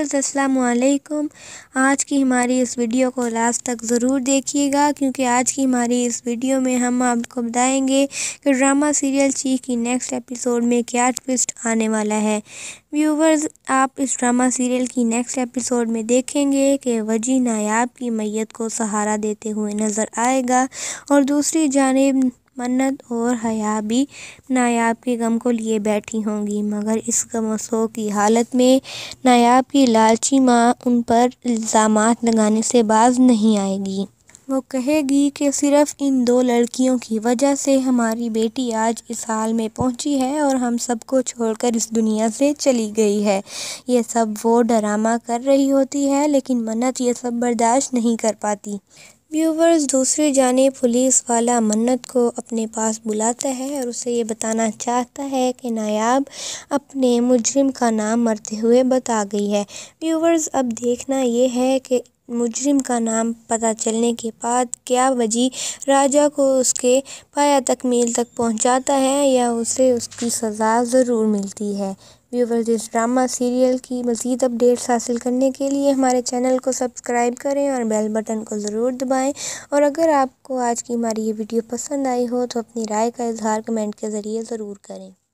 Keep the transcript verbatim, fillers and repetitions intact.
Viewers अस्सलाम वालेकुम। आज की हमारी इस वीडियो को लास्ट तक ज़रूर देखिएगा, क्योंकि आज की हमारी इस वीडियो में हम आपको बताएंगे कि ड्रामा सीरियल चीख की नेक्स्ट एपिसोड में क्या ट्विस्ट आने वाला है। व्यूवर्स, आप इस ड्रामा सीरियल की नेक्स्ट एपिसोड में देखेंगे कि वजी नायाब की मैयत को सहारा देते हुए नज़र आएगा और दूसरी जानिब मन्नत और हया भी नायाब के गम को लिए बैठी होंगी, मगर इस गमसो की हालत में नायाब की लालची माँ उन पर इल्ज़ामात लगाने से बाज नहीं आएगी। वो कहेगी कि सिर्फ़ इन दो लड़कियों की वजह से हमारी बेटी आज इस हाल में पहुंची है और हम सबको छोड़कर इस दुनिया से चली गई है। ये सब वो ड्रामा कर रही होती है, लेकिन मन्नत ये सब बर्दाश्त नहीं कर पाती। व्यूवर्स, दूसरी जानिब पुलिस वाला मन्नत को अपने पास बुलाता है और उसे ये बताना चाहता है कि नायाब अपने मुजरिम का नाम मरते हुए बता गई है। व्यूवर्स, अब देखना ये है कि मुजरिम का नाम पता चलने के बाद क्या वजी राजा को उसके पाया तकमील तक पहुंचाता है या उसे उसकी सज़ा ज़रूर मिलती है। व्यूवर्स, इस ड्रामा सीरियल की मज़ीद अपडेट्स हासिल करने के लिए हमारे चैनल को सब्सक्राइब करें और बेल बटन को ज़रूर दबाएं। और अगर आपको आज की हमारी ये वीडियो पसंद आई हो तो अपनी राय का इजहार कमेंट के ज़रिए ज़रूर करें।